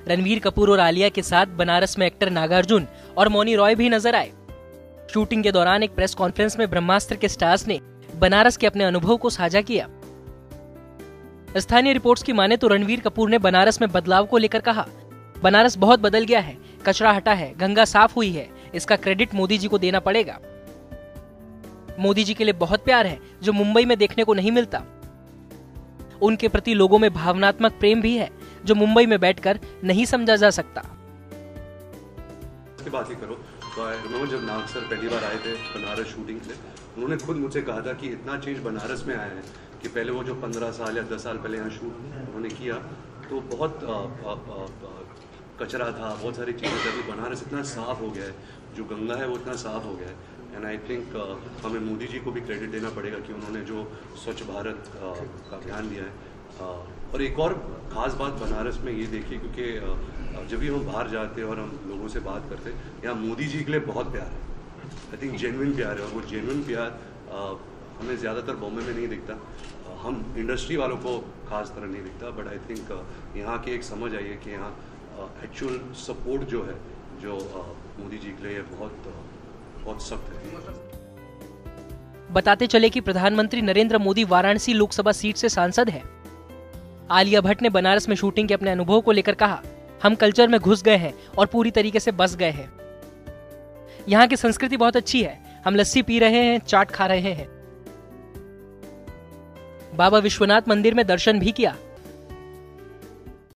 रणवीर कपूर और आलिया के साथ बनारस में एक्टर नागार्जुन और मौनी रॉय भी नजर आए। शूटिंग के दौरान एक प्रेस कॉन्फ्रेंस में ब्रह्मास्त्र के स्टार्स ने बनारस के अपने अनुभव को साझा किया। स्थानीय रिपोर्ट्स की माने तो रणवीर कपूर ने बनारस में बदलाव को लेकर कहा, बनारस बहुत बदल गया है, कचरा हटा है, गंगा साफ हुई है, इसका क्रेडिट मोदी जी को देना पड़ेगा। मोदी जी के लिए बहुत प्यार है जो मुंबई में देखने को नहीं मिलता। उनके प्रति लोगों में भावनात्मक प्रेम भी है जो मुंबई में बैठकर नहीं समझा जा सकता। की बात ही करो तो जब नाग सर पहली बार आए थे बनारस शूटिंग से, उन्होंने खुद मुझसे कहा था कि इतना चेंज बनारस में आया है कि पहले वो जो 15 साल या 10 साल पहले यहाँ शूट उन्होंने किया तो बहुत कचरा था, बहुत सारी चीज़ें थी। बनारस इतना साफ हो गया है, जो गंगा है वो इतना साफ हो गया है। एंड आई थिंक हमें मोदी जी को भी क्रेडिट देना पड़ेगा कि उन्होंने जो स्वच्छ भारत का ध्यान दिया है। और एक और ख़ास बात बनारस में ये देखिए, क्योंकि जब भी हम बाहर जाते हैं और हम लोगों से बात करते हैं, यहाँ मोदी जी के लिए बहुत प्यार है। आई थिंक जेन्युइन प्यार है, और वो जेन्युइन प्यार हमें ज़्यादातर बॉम्बे में नहीं दिखता, हम इंडस्ट्री वालों को खास तरह नहीं दिखता। बट आई थिंक यहाँ की एक समझ आई है कि यहाँ एक्चुअल सपोर्ट जो है जो मोदी जी के लिए बहुत सख्त है। बताते चले कि प्रधानमंत्री नरेंद्र मोदी वाराणसी लोकसभा सीट से सांसद हैं। आलिया भट्ट ने बनारस में शूटिंग के अपने अनुभव को लेकर कहा, हम कल्चर में घुस गए हैं और पूरी तरीके से बस गए हैं। यहाँ की संस्कृति बहुत अच्छी है, हम लस्सी पी रहे हैं, चाट खा रहे हैं। बाबा विश्वनाथ मंदिर में दर्शन भी किया।